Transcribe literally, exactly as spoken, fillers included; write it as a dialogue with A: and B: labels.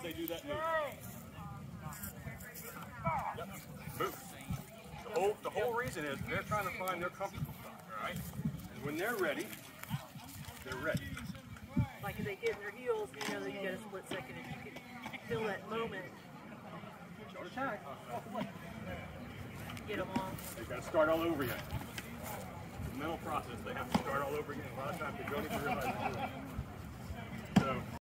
A: they do that move. Yep. Move. The whole, the whole reason is they're trying to find their comfortable spot, all right? And when they're ready, they're ready.
B: Like if they get in their heels, you know that you got a split second. If you can feel that moment,
A: Short attack.
B: get them on.
A: They've got to start all over again. It's a mental process. They have to start all over again. A lot of times they don't even realize they're doing it. So